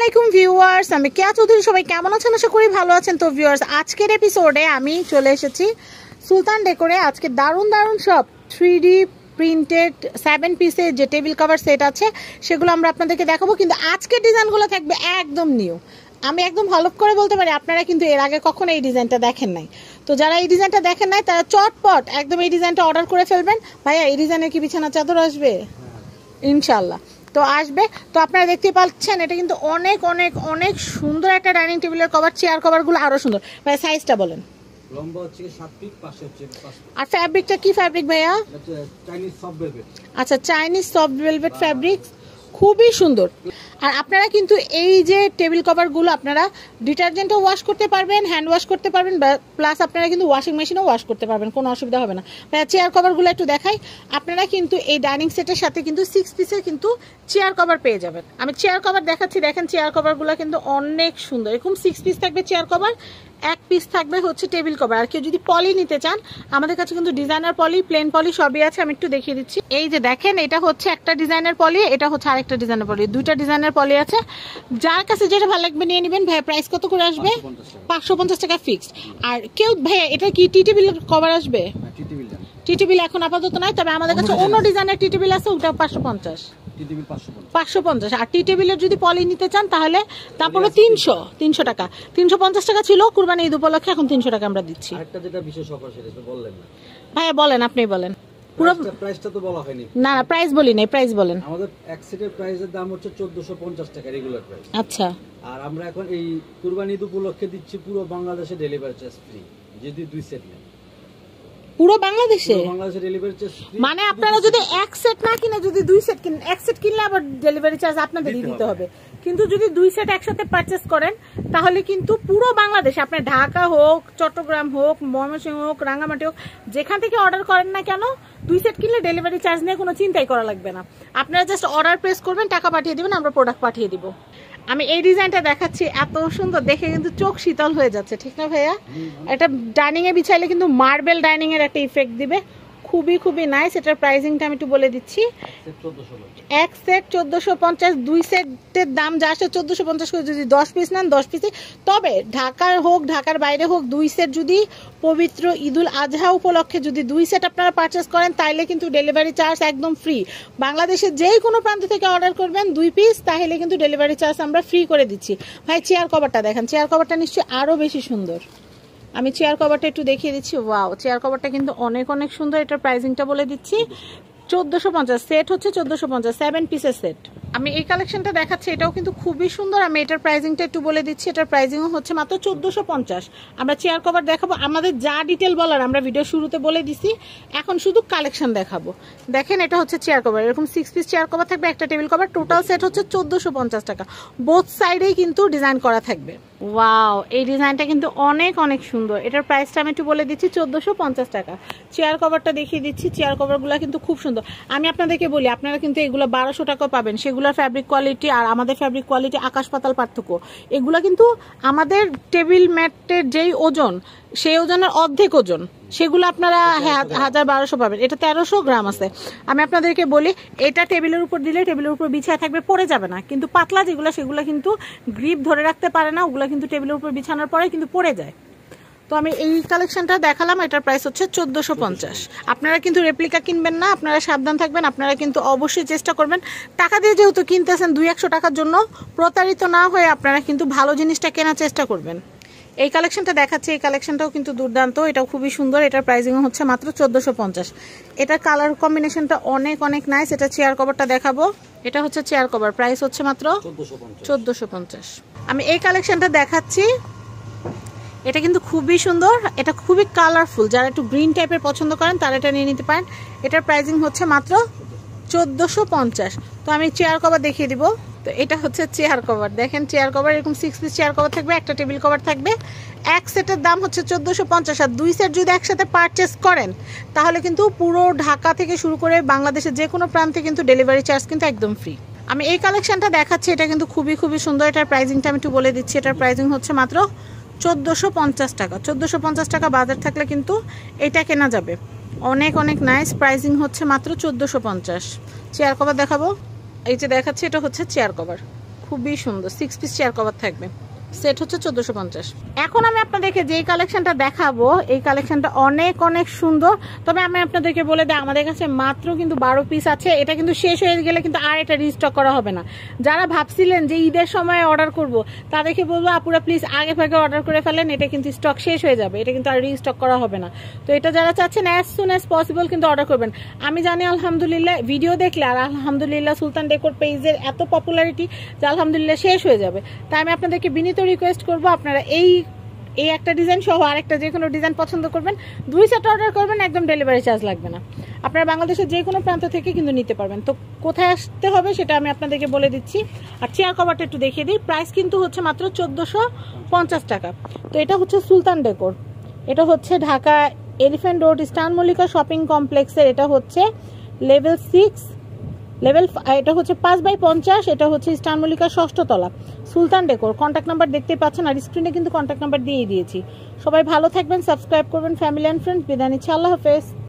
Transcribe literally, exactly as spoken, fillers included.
আলাইকুম ভিউয়ার্স, আমি কেয়া চৌধুরী। সবাই কেমন আছেন? আশা করি ভালো আছেন। তো ভিউয়ার্স, আজকের এপিসোডে আমি চলে এসেছি সুলতান ডেকোরে। আজকে দারুণ দারুণ সব থ্রি ডি প্রিন্টেড সেভেন পিসের যে টেবিল কভার সেট আছে সেগুলো আমরা আপনাদেরকে দেখাবো, কিন্তু আজকের ডিজাইনগুলো থাকবে একদম নিউ। আমি একদম হলফ করে বলতে পারি আপনারা কিন্তু এর আগে কখনো এই ডিজাইনটা দেখেন নাই। তো যারা এই ডিজাইনটা দেখেন নাই তারা চটপট একদম এই ডিজাইনটা অর্ডার করে ফেলবেন। ভাইয়া, এই ডিজাইনের কি বিছানা চাদর আসবে? ইনশাল্লাহ তো আসবে। তো আপনারা দেখতে পাচ্ছেন এটা কিন্তু অনেক অনেক অনেক সুন্দর একটা ডাইনিং টেবিলের কভার। চেয়ার কভারগুলো আরো সুন্দর। ভাই, সাইজটা বলেন। লম্বা হচ্ছে সাত ফিট, পাশে হচ্ছে পাঁচ ফিট। আর ফ্যাব্রিকটা কি ফ্যাব্রিক ভাইয়া? Chinese soft velvet. আচ্ছা, চাইনিজ সফট ভেলভেট ফ্যাব্রিক, খুবই সুন্দর। আর আপনারা কিন্তু এই যে টেবিল কভারগুলো আপনারা ডিটারজেন্টও ওয়াশ করতে পারবেন, হ্যান্ড ওয়াশ করতে পারবেন, প্লাস আপনারা কিন্তু ওয়াশিং মেশিনেও ওয়াশ করতে পারবেন, কোনো অসুবিধা হবে না। চেয়ার কভারগুলো একটু দেখাই। আপনারা কিন্তু এই ডাইনিং সেটের সাথে কিন্তু সিক্স পিসের কিন্তু চেয়ার কভার পেয়ে যাবেন। আমি চেয়ার কভার দেখাচ্ছি, দেখেন চেয়ার কভারগুলো কিন্তু অনেক সুন্দর। এরকম সিক্স পিস থাকবে চেয়ার কভার, এক পিস থাকবে হচ্ছে টেবিল কভার। আর কেউ যদি পলি নিতে চান, আমাদের কাছে কিন্তু ডিজাইনার পলি, প্লেন পলি সবই আছে। আমি একটু দেখিয়ে দিচ্ছি। এই যে দেখেন, এটা হচ্ছে একটা ডিজাইনার পলি, এটা হচ্ছে আরেকটা ডিজাইনার পলি, দুইটা ডিজাইনার পলি আছে। যার কাছে যেটা ভালো লাগবে নিয়ে নেবেন। ভাই, প্রাইস কত করে আসবে? পাঁচশো পঞ্চাশ টাকা ফিক্সড। আর কেউ ভাইয়া, এটা কি টি টেবিল কভার আসবে? টি টেবিল এখন আপাতত নাই, তবে আমাদের কাছে অন্য ডিজাইনের টি টেবিল আছে, ওটা পাঁচশো পঞ্চাশ পাঁচশো পঞ্চাশ। আর টি টেবিলের যদি পলি নিতে চান তাহলে তারপরে তিনশো তিনশো টাকা তিনশো পঞ্চাশ টাকা ছিল কুরবানি ঈদ উপলক্ষে, এখন তিনশো টাকা আমরা দিচ্ছি। ভাইয়া বলেন, আপনি বলেন। পুরো প্রাইসটা তো বলা হয়নি। না না, প্রাইস বলি নাই, প্রাইস বলেন। আমাদের এক সেটের প্রাইসের দাম হচ্ছে চোদ্দশো পঞ্চাশ টাকা রেগুলার প্রাইস। আচ্ছা। আর আমরা এখন এই কুরবানি ঈদ উপলক্ষে দিচ্ছি পুরো বাংলাদেশে ডেলিভারি চার্জ ফ্রি, যদি দুই সেট নেন। পুরো বাংলাদেশে বাংলাদেশে ডেলিভারি চার্জ ফ্রি। মানে আপনারা যদি এক সেট না কিনে যদি দুই সেট কিনেন, এক সেট কিনলে আবার ডেলিভারি চার্জ আপনাদের দিতে হবে। কিন্তু যদি দুই সেট একসাথে পারচেজ করেন তাহলে কিন্তু পুরো বাংলাদেশে, আপনার ঢাকা হোক, চট্টগ্রাম হোক, ময়মনসিংহ হোক, রাঙ্গামাটি হোক, যেখান থেকে অর্ডার করেন না কেন, দুই সেট কিনলে ডেলিভারি চার্জ নিয়ে কোনো চিন্তাই করা লাগবে না। আপনারা জাস্ট অর্ডার প্রেস করবেন, টাকা পাঠিয়ে দিবেন, আমরা প্রোডাক্ট পাঠিয়ে দিব। আমি এই ডিজাইনটা দেখাচ্ছি, এত সুন্দর দেখে কিন্তু চোখ শীতল হয়ে যাচ্ছে, ঠিক না ভাইয়া? এটা ডাইনিং এ বিছাইলে কিন্তু মার্বেল ডাইনিং এর একটা ইফেক্ট দিবে, খুবই খুবই নাইস। এটার প্রাইসিংটা আমি একটু বলে দিচ্ছি। এক সেট চোদ্দশো পঞ্চাশ, দুই সেটের দাম যা আসে চোদ্দশো পঞ্চাশ করে। যদি দশ পিস নেন দশ পিসে, তবে ঢাকার হোক ঢাকার বাইরে হোক, দুই সেট যদি পবিত্র ঈদুল আজহা উপলক্ষে যদি দুই সেট আপনারা পারচেস করেন তাহলে কিন্তু ডেলিভারি চার্জ একদম ফ্রি। বাংলাদেশের যেই কোনো প্রান্ত থেকে অর্ডার করবেন দুই পিস, তাহলে কিন্তু ডেলিভারি চার্জ আমরা ফ্রি করে দিচ্ছি। ভাই, চেয়ার কভারটা দেখেন, চেয়ার কভারটা নিশ্চয়ই আরও বেশি সুন্দর। আমি চেয়ার কভারটা একটু দেখিয়ে দিচ্ছি। ওয়াও, চেয়ার কভারটা কিন্তু অনেক অনেক সুন্দর। এটার প্রাইসিংটা বলে দিচ্ছি, চোদ্দশো পঞ্চাশ। সেট হচ্ছে চোদ্দশো পঞ্চাশ, সেভেন পিসের সেট। আমি এই কালেকশনটা দেখাচ্ছি, এটাও কিন্তু খুবই সুন্দর। আমি এটার প্রাইসিংটা একটু বলে দিচ্ছি। এটার প্রাইসিং হচ্ছে মাত্র চোদ্দশো পঞ্চাশ। আমরা চেয়ার কভার দেখাবো, আমাদের যা ডিটেল বলার আমরা ভিডিও শুরুতে বলে দিছি, এখন শুধু কালেকশন দেখাবো। দেখেন, এটা হচ্ছে চেয়ার কভার, এরকম সিক্স পিস চেয়ার কভার থাকবে, একটা টেবিল কভার। টোটাল সেট হচ্ছে চোদ্দশো পঞ্চাশ টাকা। বোথ সাইডেই কিন্তু ডিজাইন করা থাকবে। ওয়াও, এই ডিজাইনটা কিন্তু অনেক অনেক সুন্দর। এটার প্রাইসটা আমি একটু বলে দিচ্ছি, চোদ্দশো পঞ্চাশ টাকা। চেয়ার কভারটা দেখিয়ে দিচ্ছি। চেয়ার কভারগুলো কিন্তু খুব সুন্দর। আমি আপনাদেরকে বলি, আপনারা কিন্তু এগুলো বারোশো টাকা পাবেন। সেগুলোর ফ্যাব্রিক কোয়ালিটি আর আমাদের ফ্যাব্রিক কোয়ালিটি আকাশ পাতাল পার্থক্য। এগুলো কিন্তু আমাদের টেবিল ম্যাটের যেই ওজন, সেই ওজনের অর্ধেক ওজন, সেগুলো আপনারা হাজার বারোশো পাবেন। এটা তেরোশো গ্রাম আছে। আমি আপনাদেরকে বলি, এটা টেবিলের উপর দিলে টেবিলের উপর বিছায় থাকবে, পড়ে যাবে না। কিন্তু পাতলা যেগুলো, সেগুলো কিন্তু গ্রিপ ধরে রাখতে পারে না, ওগুলো কিন্তু টেবিলের উপর বিছানোর পরে কিন্তু পড়ে যায়। তো আমি এই কালেকশনটা দেখালাম, এটার প্রাইস হচ্ছে চোদ্দশো পঞ্চাশ। আপনারা কিন্তু রেপ্লিকা কিনবেন না, আপনারা সাবধান থাকবেন। আপনারা কিন্তু অবশ্যই চেষ্টা করবেন, টাকা দিয়ে যেহেতু কিনতেছেন, দুই একশো টাকার জন্য প্রতারিত না হয়ে আপনারা কিন্তু ভালো জিনিসটা কেনার চেষ্টা করবেন। এই কালেকশনটা দেখাচ্ছি, এই কালেকশনটাও কিন্তু দুর্দান্ত, এটাও খুবই সুন্দর। এটার প্রাইসিং হচ্ছে মাত্র চোদ্দশো পঞ্চাশ। এটার কালার কম্বিনেশনটা অনেক অনেক নাইস। এটা চেয়ার কভারটা দেখাবো, এটা হচ্ছে চেয়ার কভার, প্রাইস হচ্ছে মাত্র চোদ্দশো পঞ্চাশ। আমি এই কালেকশনটা দেখাচ্ছি, এটা কিন্তু খুবই সুন্দর, এটা খুবই কালারফুল। যারা একটু গ্রিন টাইপের পছন্দ করেন তারা এটা নিয়ে নিতে পারেন। এটার প্রাইসিং হচ্ছে মাত্র চোদ্দশো পঞ্চাশ। তো আমি চেয়ার কভার দেখিয়ে দিব। তো এটা হচ্ছে চেয়ার কভার, দেখেন চেয়ার কভার এরকম সিক্স পিস চেয়ার কভার থাকবে, একটা টেবিল কভার থাকবে। এক সেটের দাম হচ্ছে চোদ্দশো পঞ্চাশ। আর দুই সেট যদি একসাথে পারচেস করেন তাহলে কিন্তু পুরো ঢাকা থেকে শুরু করে বাংলাদেশের যে কোনো প্রান্তে কিন্তু ডেলিভারি চার্জ কিন্তু একদম ফ্রি। আমি এই কালেকশনটা দেখাচ্ছি, এটা কিন্তু খুবই খুবই সুন্দর। এটার প্রাইসিংটা আমি একটু বলে দিচ্ছি। এটার প্রাইসিং হচ্ছে মাত্র চোদ্দশো পঞ্চাশ টাকা। চোদ্দশো পঞ্চাশ টাকা বাজার থাকলে কিন্তু এটা কেনা যাবে। অনেক অনেক নাইস। প্রাইসিং হচ্ছে মাত্র চোদ্দশো পঞ্চাশ। চেয়ার কভার দেখাবো, এই যে দেখাচ্ছি, এটা হচ্ছে চেয়ার কভার, খুবই সুন্দর সিক্স পিস চেয়ার কভার থাকবে, সেট হচ্ছে চোদ্দশো পঞ্চাশ। এখন আমি আপনাদেরকে যে কালেকশনটা দেখাবো এই কালেকশনটা অনেক অনেক সুন্দর, তবে আমি আপনাদেরকে বলে দিই আমাদের কাছে মাত্র কিন্তু বারো পিস আছে। এটা কিন্তু শেষ হয়ে গেলে কিন্তু আর এটা রিস্টক করা হবে না। যারা ভাবছিলেন যে ঈদের সময় অর্ডার করব তাদেরকে বলবো আপুরা প্লিজ আগে ভাগে অর্ডার করে ফেলেন, এটা কিন্তু স্টক শেষ হয়ে যাবে, এটা কিন্তু আর রিস্টক করা হবে না। তো এটা যারা চাচ্ছেন অ্যাজ সুন অ্যাজ পসিবল কিন্তু অর্ডার করবেন। আমি জানি আলহামদুলিল্লাহ ভিডিও দেখলে আর আলহামদুলিল্লাহ সুলতান ডেকোর পেজের এত পপুলারিটি যে আলহামদুলিল্লাহ শেষ হয়ে যাবে। তাই আমি আপনাদেরকে বিনীত রিকোয়েস্ট করবো আপনারা এই এই একটা ডিজাইন সহ আরেকটা যে কোনো ডিজাইন পছন্দ করবেন, দুই সেট অর্ডার করবেন, একদম ডেলিভারি চার্জ লাগবে না। আপনারা বাংলাদেশের যে কোনো প্রান্ত থেকে কিন্তু নিতে পারবেন। তো কোথায় আসতে হবে সেটা আমি আপনাদেরকে বলে দিচ্ছি। আর চেয়ার কভারটা একটু দেখিয়ে দিই, প্রাইস কিন্তু হচ্ছে মাত্র চোদ্দোশো পঞ্চাশ টাকা। তো এটা হচ্ছে সুলতান ডেকোর, এটা হচ্ছে Dhaka elephant road star Mallika shopping কমপ্লেক্সের, এটা হচ্ছে লেভেল সিক্স লেভেল, এটা হচ্ছে পাঁচ বাই পঞ্চাশ, এটা হচ্ছে স্টার মল্লিকা ষষ্ঠ তলা, সুলতান ডেকোর। কন্ট্যাক্ট নাম্বার দেখতে পাচ্ছেন আর স্ক্রিনে কিন্তু কন্ট্যাক্ট নাম্বার দিয়েই দিয়েছি। সবাই ভালো থাকবেন, সাবস্ক্রাইব করবেন, ফ্যামিলি অ্যান্ড ফ্রেন্ডস। বিদায় নিচ্ছি, আল্লাহ হাফেজ।